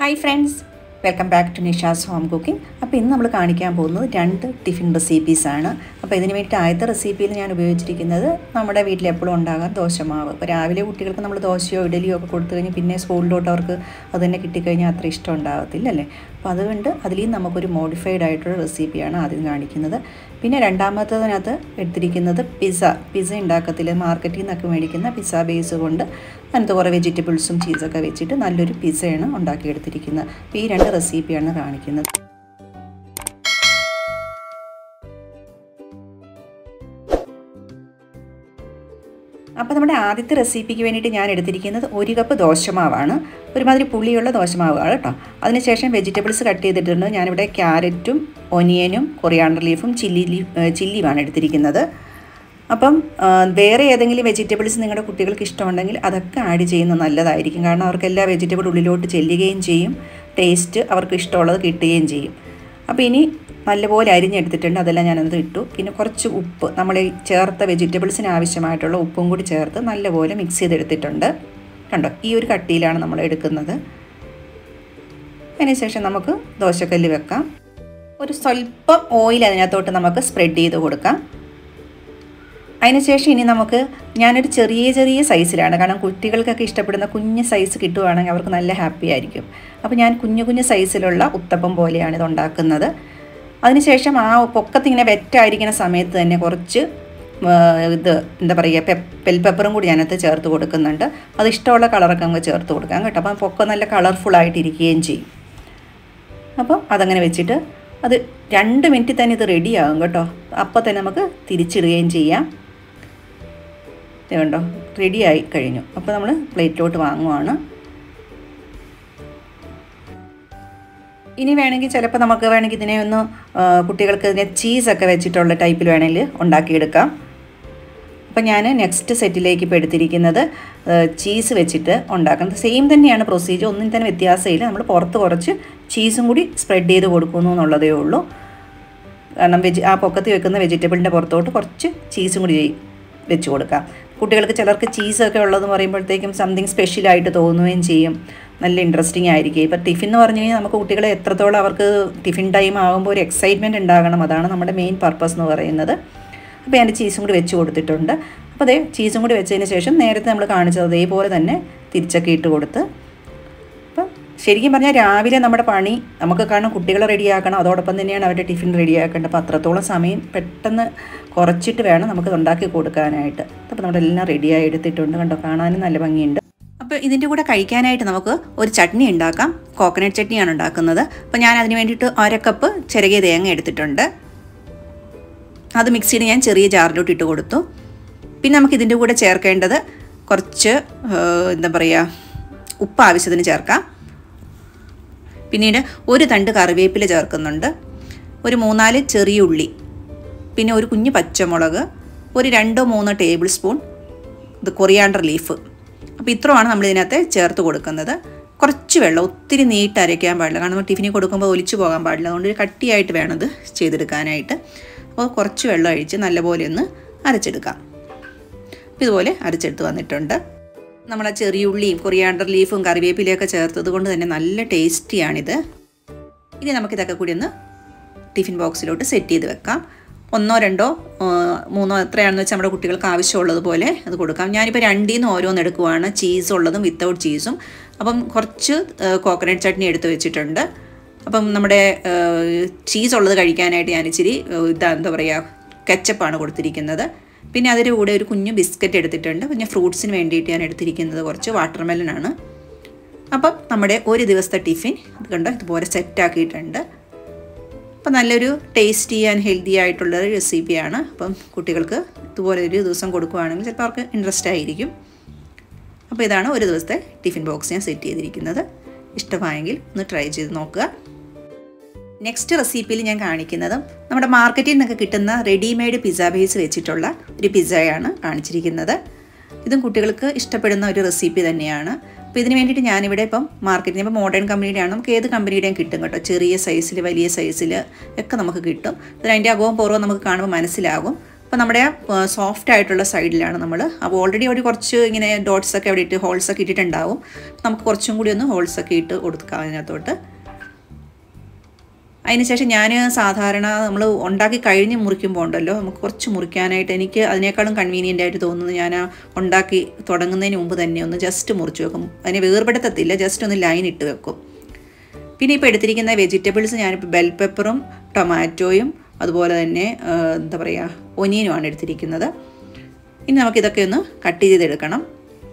Hi friends, welcome back to Nisha's Home Cooking. അപ്പോൾ ഇന്ന് നമ്മൾ കാണിക്കാൻ പോകുന്നത് 2 ടിഫിൻ റെസിപ്പീസ് ആണ്. അപ്പോൾ ഇതിനു വേണ്ടി ആദ്യത്തെ റെസിപ്പിയിൽ ഞാൻ ഉപയോഗിച്ചിരിക്കുന്നത് നമ്മുടെ വീട്ടിൽ എപ്പോഴും ഉണ്ടാകാൻ ദോശമാവ്. അപ്പോൾ രാവിലെ കുട്ടികൾക്ക് നമ്മൾ ദോശയോ ഇഡലിയോ ഒക്കെ കൊടുത്തു കഴിഞ്ഞാൽ പിന്നെ സ്കൂളിലോട്ട് അവർക്ക് അത് തന്നെ കിട്ടിക്കഴിഞ്ഞാൽ അത്ര ഇഷ്ടം ഉണ്ടാകത്തില്ല അല്ലേ. അപ്പോൾ അതുകൊണ്ട് അതിൽ നമുക്കൊരു മോഡിഫൈഡ് ആയിട്ടുള്ള റെസിപ്പിയാണ് ആദ്യം കാണിക്കുന്നത്. പിന്നെ രണ്ടാമത്തതിനകത്ത് എടുത്തിരിക്കുന്നത് പിസ്സ ഉണ്ടാക്കത്തില്ല, മാർക്കറ്റിൽ നിന്നൊക്കെ മേടിക്കുന്ന പിസ്സ ബേസ് കൊണ്ട് അതിനകത്ത് കുറേ വെജിറ്റബിൾസും ചീസൊക്കെ വെച്ചിട്ട് നല്ലൊരു പിസ്സയാണ് ഉണ്ടാക്കിയെടുത്തിരിക്കുന്നത്. അപ്പോൾ ഈ 2 റെസിപ്പിയാണ് കാണിക്കുന്നത്. അപ്പോൾ നമ്മുടെ ആദ്യത്തെ റെസിപ്പിക്ക് വേണ്ടിയിട്ട് ഞാൻ എടുത്തിരിക്കുന്നത് 1 കപ്പ് ദോശമാവാണ്. ഒരുമാതിരി പുളിയുള്ള ദോശമാവാണ് കേട്ടോ. അതിനുശേഷം വെജിറ്റബിൾസ് കട്ട് ചെയ്തിട്ടുണ്ട്. ഞാനിവിടെ ക്യാരറ്റും ഒനിയനും കൊറിയാണ്ടർ ലീഫും ചില്ലിയുമാണ് എടുത്തിരിക്കുന്നത്. അപ്പം വേറെ ഏതെങ്കിലും വെജിറ്റബിൾസ് നിങ്ങളുടെ കുട്ടികൾക്ക് ഇഷ്ടമുണ്ടെങ്കിൽ അതൊക്കെ ആഡ് ചെയ്യുന്നത് നല്ലതായിരിക്കും. കാരണം അവർക്ക് എല്ലാ വെജിറ്റബിൾ ഉള്ളിലോട്ട് ചെല്ലുകയും ചെയ്യും, ടേസ്റ്റ് അവർക്ക് ഇഷ്ടമുള്ളത് കിട്ടുകയും ചെയ്യും. അപ്പോൾ ഇനി നല്ലപോലെ അരിഞ്ഞെടുത്തിട്ടുണ്ട്, അതെല്ലാം ഞാനത് ഇട്ടു. പിന്നെ കുറച്ച് ഉപ്പ്, നമ്മൾ ചേർത്ത വെജിറ്റബിൾസിന് ആവശ്യമായിട്ടുള്ള ഉപ്പും കൂടി ചേർത്ത് നല്ലപോലെ മിക്സ് ചെയ്തെടുത്തിട്ടുണ്ട്. കണ്ടോ, ഈ ഒരു കട്ടിയിലാണ് നമ്മൾ എടുക്കുന്നത്. അതിനുശേഷം നമുക്ക് ദോശക്കല്ല് വെക്കാം. ഒരു സ്വല്പം ഓയിൽ അതിനകത്തോട്ട് നമുക്ക് സ്പ്രെഡ് ചെയ്ത് കൊടുക്കാം. അതിനുശേഷം ഇനി ഞാനൊരു ചെറിയ സൈസിലാണ്, കാരണം കുട്ടികൾക്കൊക്കെ ഇഷ്ടപ്പെടുന്ന കുഞ്ഞ് സൈസ് കിട്ടുവാണെങ്കിൽ അവർക്ക് നല്ല ഹാപ്പി ആയിരിക്കും. അപ്പോൾ ഞാൻ കുഞ്ഞു സൈസിലുള്ള ഉത്തപ്പം പോലെയാണ് ഇത് ഉണ്ടാക്കുന്നത്. അതിനുശേഷം ആ പൊക്കത്തിങ്ങനെ വെറ്റായിരിക്കുന്ന സമയത്ത് തന്നെ കുറച്ച് എന്താ പറയുക ബെൽ പെപ്പറും കൂടി ഞാനകത്ത് ചേർത്ത് കൊടുക്കുന്നുണ്ട്. അത് ഇഷ്ടമുള്ള കളറൊക്കെ നമുക്ക് ചേർത്ത് കൊടുക്കാം കേട്ടോ. അപ്പം പൊക്കം നല്ല കളർഫുള്ളായിട്ടിരിക്കുകയും ചെയ്യും. അപ്പോൾ അതങ്ങനെ വെച്ചിട്ട് അത് 2 മിനിറ്റ് തന്നെ ഇത് റെഡിയാകും കേട്ടോ. അപ്പോൾ തന്നെ നമുക്ക് തിരിച്ചിടുകയും ചെയ്യാം. കണ്ടോ, റെഡിയായി കഴിഞ്ഞു. അപ്പോൾ നമ്മൾ പ്ലേറ്റിലോട്ട് വാങ്ങുവാണ്. ഇനി വേണമെങ്കിൽ ചിലപ്പോൾ നമുക്ക് വേണമെങ്കിൽ ഇതിനെ ഒന്ന് കുട്ടികൾക്ക് ഇതിനെ ചീസൊക്കെ വെച്ചിട്ടുള്ള ടൈപ്പിൽ വേണമെങ്കിൽ ഉണ്ടാക്കിയെടുക്കാം. അപ്പോൾ ഞാൻ നെക്സ്റ്റ് സെറ്റിലേക്ക് ഇപ്പോൾ എടുത്തിരിക്കുന്നത് ചീസ് വെച്ചിട്ട് ഉണ്ടാക്കുന്നത്. സെയിം തന്നെയാണ് പ്രൊസീജിയർ, ഒന്നും തന്നെ വ്യത്യാസമില്ല. നമ്മൾ പുറത്ത് കുറച്ച് ചീസും കൂടി സ്പ്രെഡ് ചെയ്ത് കൊടുക്കുന്നു എന്നുള്ളതേ ഉള്ളൂ. കാരണം ആ പൊക്കത്ത് വെക്കുന്ന വെജിറ്റബിളിൻ്റെ പുറത്തോട്ട് കുറച്ച് ചീസും കൂടി വെച്ച് കൊടുക്കാം. കുട്ടികൾക്ക് ചിലർക്ക് ചീസൊക്കെ ഉള്ളതെന്ന് പറയുമ്പോഴത്തേക്കും സംതിങ് സ്പെഷ്യലായിട്ട് തോന്നുകയും ചെയ്യും, നല്ല ഇൻട്രസ്റ്റിംഗ് ആയിരിക്കും. ഇപ്പോൾ ടിഫിൻ എന്ന് പറഞ്ഞു കഴിഞ്ഞാൽ നമുക്ക് കുട്ടികളെ എത്രത്തോളം അവർക്ക് ടിഫിൻ ടൈം ആകുമ്പോൾ ഒരു എക്സൈറ്റ്മെൻറ്റ് ഉണ്ടാകണം, അതാണ് നമ്മുടെ മെയിൻ പർപ്പസ് എന്ന് പറയുന്നത്. അപ്പോൾ ഞാൻ ചീസും കൂടി വെച്ച് കൊടുത്തിട്ടുണ്ട്. അപ്പോൾ അതേ ചീസും കൂടി വെച്ചതിന് ശേഷം നേരത്തെ നമ്മൾ കാണിച്ചത് അതേപോലെ തന്നെ തിരിച്ചൊക്കെ ഇട്ട് കൊടുത്ത്. അപ്പം ശരിക്കും പറഞ്ഞാൽ രാവിലെ നമ്മുടെ പണി നമുക്ക് കാരണം കുട്ടികളെ റെഡിയാക്കണം, അതോടൊപ്പം തന്നെയാണ് അവരുടെ ടിഫിൻ റെഡിയാക്കേണ്ടത്. അപ്പോൾ അത്രത്തോളം സമയം പെട്ടെന്ന് കുറച്ചിട്ട് വേണം നമുക്ക് ഉണ്ടാക്കി കൊടുക്കാനായിട്ട്. അപ്പോൾ നമ്മളെല്ലാം റെഡിയായി എടുത്തിട്ടുണ്ട്. കണ്ടോ, കാണാനും നല്ല ഭംഗിയുണ്ട്. അപ്പോൾ ഇതിൻ്റെ കൂടെ കഴിക്കാനായിട്ട് നമുക്ക് ഒരു ചട്നി ഉണ്ടാക്കാം. കോക്കനട്ട് ചട്നിയാണ് ഉണ്ടാക്കുന്നത്. അപ്പോൾ ഞാൻ അതിന് വേണ്ടിയിട്ട് 1 കപ്പ് ചിരകിയ തേങ്ങ എടുത്തിട്ടുണ്ട്. അത് മിക്സിയിൽ ഞാൻ ചെറിയ ജാറിലോട്ട് ഇട്ട് കൊടുത്തു. പിന്നെ നമുക്ക് ഇതിൻ്റെ കൂടെ ചേർക്കേണ്ടത് കുറച്ച് എന്താ പറയുക, ഉപ്പ് ആവശ്യത്തിന് ചേർക്കാം. പിന്നീട് ഒരു തണ്ട് കറിവേപ്പില ചേർക്കുന്നുണ്ട്, ഒരു 3-4 ചെറിയ ഉള്ളി, പിന്നെ ഒരു കുഞ്ഞ് പച്ചമുളക്, ഒരു 2-3 ടേബിൾ സ്പൂൺ കൊറിയാണ്ടർ ലീഫ്. അപ്പോൾ ഇത്രയാണ് നമ്മൾ ഇതിനകത്ത് ചേർത്ത് കൊടുക്കുന്നത്. കുറച്ച് വെള്ളം, ഒത്തിരി നീട്ട് അരയ്ക്കാൻ പാടില്ല, കാരണം നമ്മൾ ടിഫിനിൽ കൊടുക്കുമ്പോൾ ഒലിച്ചു പോകാൻ പാടില്ല. അതുകൊണ്ട് ഒരു കട്ടിയായിട്ട് വേണം ഇത് ചെയ്തെടുക്കാനായിട്ട്. അപ്പോൾ കുറച്ച് വെള്ളം ഒഴിച്ച് നല്ലപോലെ ഒന്ന് അരച്ചെടുക്കാം. അപ്പോൾ ഇതുപോലെ അരച്ചെടുത്ത് വന്നിട്ടുണ്ട്. നമ്മൾ ആ ചെറിയ ഉള്ളിയും കൊറിയാണ്ടർ ലീഫും കറിവേപ്പിലയൊക്കെ ചേർത്തത് കൊണ്ട് തന്നെ നല്ല ടേസ്റ്റിയാണിത്. ഇനി നമുക്കിതൊക്കെ കൂടി ഒന്ന് ടിഫിൻ ബോക്സിലോട്ട് സെറ്റ് ചെയ്ത് വെക്കാം. 1, 2, 3 എത്രയാണെന്ന് വെച്ചാൽ നമ്മുടെ കുട്ടികൾക്ക് ആവശ്യമുള്ളതുപോലെ അത് കൊടുക്കാം. ഞാനിപ്പോൾ 2 ഓരോന്ന് എടുക്കുവാണ്, ചീസ് ഉള്ളതും വിത്തൗട്ട് ചീസും. അപ്പം കുറച്ച് കോക്കനട്ട് ചട്നി എടുത്ത് വെച്ചിട്ടുണ്ട്. അപ്പം നമ്മുടെ ചീസ് ഉള്ളത് കഴിക്കാനായിട്ട് ഞാൻ ഇച്ചിരി എന്താ പറയുക, കെച്ചപ്പാണ് കൊടുത്തിരിക്കുന്നത്. പിന്നെ അതിൻ്റെ കൂടെ ഒരു കുഞ്ഞു ബിസ്ക്കറ്റ് എടുത്തിട്ടുണ്ട്. പിന്നെ ഫ്രൂട്ട്സിന് വേണ്ടിയിട്ട് ഞാൻ എടുത്തിരിക്കുന്നത് കുറച്ച് വാട്ടർമെലനാണ്. അപ്പം നമ്മുടെ ഒരു ദിവസത്തെ ടിഫിൻ ഇത് കണ്ടോ ഇതുപോലെ സെറ്റാക്കിയിട്ടുണ്ട്. അപ്പം നല്ലൊരു ടേസ്റ്റി ആൻഡ് ഹെൽത്തി ആയിട്ടുള്ളൊരു റെസിപ്പിയാണ്. അപ്പം കുട്ടികൾക്ക് ഇതുപോലെ ഒരു ദിവസം കൊടുക്കുകയാണെങ്കിൽ ചിലപ്പോൾ അവർക്ക് ഇൻട്രസ്റ്റ് ആയിരിക്കും. അപ്പോൾ ഇതാണ് ഒരു ദിവസത്തെ ടിഫിൻ ബോക്സ് ഞാൻ സെറ്റ് ചെയ്തിരിക്കുന്നത്. ഇഷ്ടമായെങ്കിൽ ഒന്ന് ട്രൈ ചെയ്ത് നോക്കുക. നെക്സ്റ്റ് റെസിപ്പിയിൽ ഞാൻ കാണിക്കുന്നത് നമ്മുടെ മാർക്കറ്റിൽ നിന്നൊക്കെ കിട്ടുന്ന റെഡിമെയ്ഡ് പിസ്സ ബേസ് വെച്ചിട്ടുള്ള ഒരു പിസ്സയാണ് കാണിച്ചിരിക്കുന്നത്. ഇതും കുട്ടികൾക്ക് ഇഷ്ടപ്പെടുന്ന ഒരു റെസിപ്പി തന്നെയാണ്. അപ്പോൾ ഇതിന് വേണ്ടിയിട്ട് ഞാനിവിടെ ഇപ്പം മാർക്കറ്റിൽ ഇപ്പോൾ മോഡേൺ കമ്പനിയുടെയാണ്, നമുക്ക് ഏത് കമ്പനിയുടെയും കിട്ടും കേട്ടോ. ചെറിയ സൈസിൽ വലിയ സൈസിൽ ഒക്കെ നമുക്ക് കിട്ടും. അതിൻ്റെ അകവും പുറവും നമുക്ക് കാണുമ്പോൾ മനസ്സിലാകും. അപ്പോൾ നമ്മുടെ സോഫ്റ്റ് ആയിട്ടുള്ള സൈഡിലാണ് നമ്മൾ. അപ്പോൾ ഓൾറെഡി ഒരു കുറച്ച് ഇങ്ങനെ ഡോട്ട്സൊക്കെ അവിടെ ഇട്ട് ഹോൾസൊക്കെ ഇട്ടിട്ടുണ്ടാവും. നമുക്ക് കുറച്ചും കൂടി ഒന്ന് ഹോൾസൊക്കെ ഇട്ട് കൊടുക്കാം അതിനകത്തോട്ട്. അതിനുശേഷം ഞാൻ സാധാരണ നമ്മൾ ഉണ്ടാക്കി കഴിഞ്ഞ് മുറിക്കുമ്പോൾ ഉണ്ടല്ലോ, നമുക്ക് കുറച്ച് മുറിക്കാനായിട്ട് എനിക്ക് അതിനേക്കാളും കൺവീനിയൻ്റ് ആയിട്ട് തോന്നുന്നത് ഞാൻ ഉണ്ടാക്കി തുടങ്ങുന്നതിന് മുമ്പ് തന്നെ ഒന്ന് ജസ്റ്റ് മുറിച്ച് വെക്കും. അതിനെ വേർപെടുത്തത്തില്ല, ജസ്റ്റ് ഒന്ന് ലൈൻ ഇട്ട് വെക്കും. പിന്നെ ഇപ്പോൾ എടുത്തിരിക്കുന്ന വെജിറ്റബിൾസ് ഞാനിപ്പോൾ ബെൽ പെപ്പറും ടൊമാറ്റോയും അതുപോലെ തന്നെ എന്താ പറയുക ഒനിയനുമാണ് എടുത്തിരിക്കുന്നത്. ഇനി നമുക്കിതൊക്കെ ഒന്ന് കട്ട് ചെയ്തെടുക്കണം.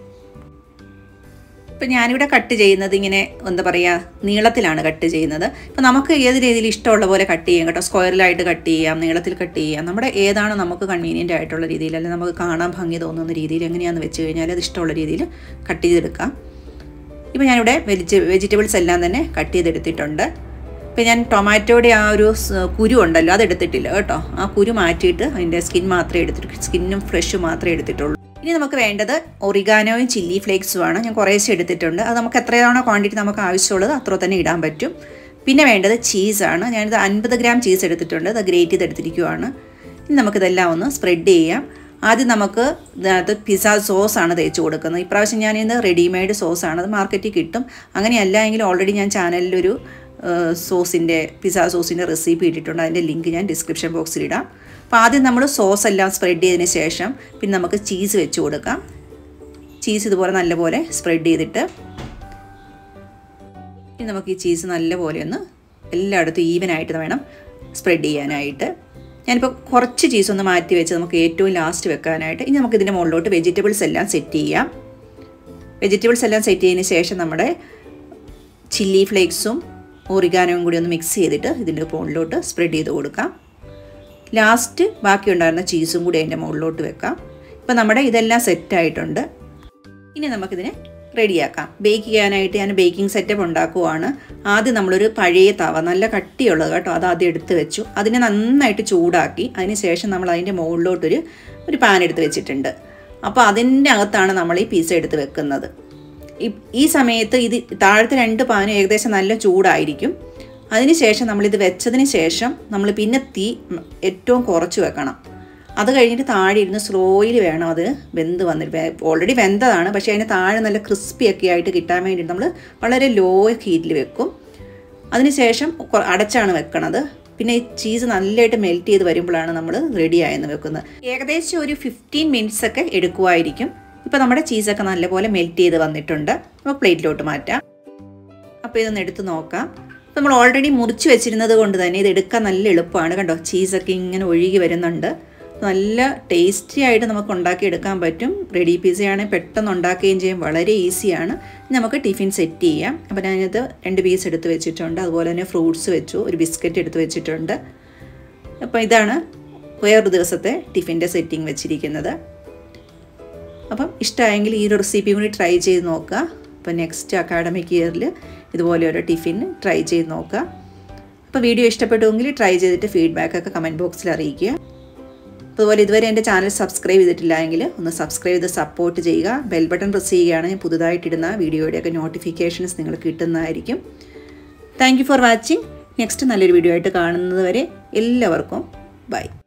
ഇപ്പം ഞാനിവിടെ കട്ട് ചെയ്യുന്നത് ഇങ്ങനെ എന്താ പറയുക നീളത്തിലാണ് കട്ട് ചെയ്യുന്നത്. ഇപ്പം നമുക്ക് ഏത് രീതിയിൽ ഇഷ്ടമുള്ള പോലെ കട്ട് ചെയ്യാം കേട്ടോ. സ്ക്വയറിലായിട്ട് കട്ട് ചെയ്യാം, നീളത്തിൽ കട്ട് ചെയ്യാം. നമ്മുടെ ഏതാണ് നമുക്ക് കൺവീനിയൻ്റ് ആയിട്ടുള്ള രീതിയിൽ, അല്ലെങ്കിൽ നമുക്ക് കാണാൻ ഭംഗി തോന്നുന്ന രീതിയിൽ എങ്ങനെയാണെന്ന് വെച്ച് കഴിഞ്ഞാൽ അത് ഇഷ്ടമുള്ള രീതിയിൽ കട്ട് ചെയ്തെടുക്കാം. ഇപ്പോൾ ഞാനിവിടെ വെജിറ്റബിൾസ് എല്ലാം തന്നെ കട്ട് ചെയ്തെടുത്തിട്ടുണ്ട്. ഇപ്പം ഞാൻ ടൊമാറ്റോയുടെ ആ ഒരു കുരു ഉണ്ടല്ലോ അതെടുത്തിട്ടില്ല കേട്ടോ. ആ കുരു മാറ്റിയിട്ട് അതിൻ്റെ സ്കിന്നും ഫ്രഷ് മാത്രമേ എടുത്തിട്ടുള്ളൂ. ഇനി നമുക്ക് വേണ്ടത് ഒറിഗാനോയും ചില്ലി ഫ്ലേക്സുമാണ്. ഞാൻ കുറേശ്ശെ എടുത്തിട്ടുണ്ട്. അത് നമുക്ക് എത്രയാണോ ക്വാണ്ടിറ്റി നമുക്ക് ആവശ്യമുള്ളത് അത്ര തന്നെ ഇടാൻ പറ്റും. പിന്നെ വേണ്ടത് ചീസാണ്. ഞാനിത് 50 ഗ്രാം ചീസ് എടുത്തിട്ടുണ്ട്. അത് ഗ്രേറ്റ് ചെയ്തെടുത്തിരിക്കുവാണ്. ഇനി നമുക്കിതെല്ലാം ഒന്ന് സ്പ്രെഡ് ചെയ്യാം. ആദ്യം നമുക്ക് ഇതിനകത്ത് പിസ്സ സോസാണ് തേച്ച് കൊടുക്കുന്നത്. ഇപ്രാവശ്യം ഞാനിത് റെഡിമെയ്ഡ് സോസാണ്, അത് മാർക്കറ്റിൽ കിട്ടും. അങ്ങനെയല്ല എങ്കിൽ ഓൾറെഡി ഞാൻ ചാനലിലൊരു പിസ്സ സോസിൻ്റെ റെസിപ്പി ഇട്ടിട്ടുണ്ട്. അതിൻ്റെ ലിങ്ക് ഞാൻ ഡിസ്ക്രിപ്ഷൻ ബോക്സിൽ ഇടാം. അപ്പോൾ ആദ്യം നമ്മൾ സോസ് എല്ലാം സ്പ്രെഡ് ചെയ്തതിന് ശേഷം പിന്നെ നമുക്ക് ചീസ് വെച്ച് കൊടുക്കാം. ചീസ് ഇതുപോലെ നല്ലപോലെ സ്പ്രെഡ് ചെയ്തിട്ട് ഇനി നമുക്ക് ഈ ചീസ് നല്ലപോലെ ഒന്ന് എല്ലായിടത്തും ഈവനായിട്ട് വേണം സ്പ്രെഡ് ചെയ്യാനായിട്ട്. ഞാനിപ്പോൾ കുറച്ച് ചീസ് ഒന്ന് മാറ്റി വെച്ച് നമുക്ക് ഏറ്റവും ലാസ്റ്റ് വെക്കാനായിട്ട്. ഇനി നമുക്ക് ഇതിൻ്റെ മുകളിലോട്ട് വെജിറ്റബിൾസ് എല്ലാം സെറ്റ് ചെയ്യാം. വെജിറ്റബിൾസ് എല്ലാം സെറ്റ് ചെയ്തതിന് ശേഷം നമ്മുടെ ചില്ലി ഫ്ലേക്സും ഒറിഗാനോയും കൂടി ഒന്ന് മിക്സ് ചെയ്തിട്ട് ഇതിൻ്റെ മുകളിലോട്ട് സ്പ്രെഡ് ചെയ്ത് കൊടുക്കാം. ലാസ്റ്റ് ബാക്കി ഉണ്ടായിരുന്ന ചീസും കൂടി അതിൻ്റെ മുകളിലോട്ട് വെക്കാം. ഇപ്പോൾ നമ്മുടെ ഇതെല്ലാം സെറ്റായിട്ടുണ്ട്. ഇനി നമുക്കിതിനെ റെഡിയാക്കാം. ബേക്ക് ചെയ്യാനായിട്ട് ഞാൻ ബേക്കിംഗ് സെറ്റപ്പ് ഉണ്ടാക്കുവാണ്. ആദ്യം നമ്മളൊരു പഴയ തവ, നല്ല കട്ടിയുള്ളത് കേട്ടോ, അത് ആദ്യം എടുത്ത് വെച്ചു. അതിനെ നന്നായിട്ട് ചൂടാക്കി അതിന് ശേഷം നമ്മൾ അതിൻ്റെ മുകളിലോട്ടൊരു പാൻ എടുത്ത് വെച്ചിട്ടുണ്ട്. അപ്പോൾ അതിൻ്റെ അകത്താണ് നമ്മൾ ഈ പിസ്സ എടുത്ത് വെക്കുന്നത്. ഈ സമയത്ത് ഇത് താഴത്തെ 2 പാനും ഏകദേശം നല്ല ചൂടായിരിക്കും. അതിനുശേഷം നമ്മളിത് വെച്ചതിന് ശേഷം നമ്മൾ പിന്നെ തീ ഏറ്റവും കുറച്ച് വെക്കണം. അത് കഴിഞ്ഞിട്ട് താഴെ ഇരുന്ന് സ്ലോയിൽ വേണം അത് വെന്ത് വന്നിട്ട്. ഓൾറെഡി വെന്തതാണ്, പക്ഷേ അതിന് താഴെ നല്ല ക്രിസ്പിയൊക്കെ ആയിട്ട് കിട്ടാൻ വേണ്ടിയിട്ട് നമ്മൾ വളരെ ലോ ഹീറ്റിൽ വെക്കും. അതിനുശേഷം അടച്ചാണ് വെക്കണത്. പിന്നെ ഈ ചീസ് നല്ലതായിട്ട് മെൽറ്റ് ചെയ്ത് വരുമ്പോഴാണ് നമ്മൾ റെഡിയായെന്ന് വെക്കുന്നത്. ഏകദേശം ഒരു 15 മിനിറ്റ്സ് ഒക്കെ എടുക്കുമായിരിക്കും. ഇപ്പോൾ നമ്മുടെ ചീസൊക്കെ നല്ലപോലെ മെൽറ്റ് ചെയ്ത് വന്നിട്ടുണ്ട്. നമുക്ക് പ്ലേറ്റിലോട്ട് മാറ്റാം. അപ്പോൾ ഇതൊന്ന് എടുത്ത് നോക്കാം. നമ്മൾ ഓൾറെഡി മുറിച്ച് വെച്ചിരുന്നത് കൊണ്ട് തന്നെ ഇത് എടുക്കാൻ നല്ല എളുപ്പമാണ്. കണ്ടോ, ചീസൊക്കെ ഇങ്ങനെ ഒഴുകി വരുന്നുണ്ട്. നല്ല ടേസ്റ്റി ആയിട്ട് നമുക്ക് ഉണ്ടാക്കിയെടുക്കാൻ പറ്റും. റെഡി പിസ്സയാണെങ്കിൽ പെട്ടെന്ന് ഉണ്ടാക്കുകയും ചെയ്യും, വളരെ ഈസിയാണ്. നമുക്ക് ടിഫിൻ സെറ്റ് ചെയ്യാം. അപ്പോൾ ഞാനിത് 2 പീസ് എടുത്ത് വെച്ചിട്ടുണ്ട്. അതുപോലെ തന്നെ ഫ്രൂട്ട്സ് വെച്ചു, ഒരു ബിസ്ക്കറ്റ് എടുത്ത് വെച്ചിട്ടുണ്ട്. അപ്പോൾ ഇതാണ് വേറൊരു ദിവസത്തെ ടിഫിൻ്റെ സെറ്റിംഗ് വെച്ചിരിക്കുന്നത്. അപ്പം ഇഷ്ടമായെങ്കിൽ ഈ ഒരു റെസിപ്പി കൂടി ട്രൈ ചെയ്ത് നോക്കുക. അപ്പോൾ നെക്സ്റ്റ് അക്കാഡമിക് ഇയറിൽ ഇതുപോലെ ഒരു ടിഫിൻ ട്രൈ ചെയ്ത് നോക്കുക. അപ്പോൾ വീഡിയോ ഇഷ്ടപ്പെട്ടുവെങ്കിൽ ട്രൈ ചെയ്തിട്ട് ഫീഡ്ബാക്കൊക്കെ കമൻറ്റ് ബോക്സിൽ അറിയിക്കുക. അതുപോലെ ഇതുവരെ എൻ്റെ ചാനൽ സബ്സ്ക്രൈബ് ചെയ്തിട്ടില്ല എങ്കിൽ ഒന്ന് സബ്സ്ക്രൈബ് ചെയ്ത് സപ്പോർട്ട് ചെയ്യുക. ബെൽ ബട്ടൺ പ്രസ് ചെയ്യുകയാണ് ഞാൻ പുതുതായിട്ടിടുന്ന വീഡിയോയുടെയൊക്കെ നോട്ടിഫിക്കേഷൻസ് നിങ്ങൾക്ക് കിട്ടുന്നതായിരിക്കും. Thank you for watching. Next നല്ലൊരു വീഡിയോ ആയിട്ട് കാണുന്നത് വരെ എല്ലാവർക്കും ബൈ.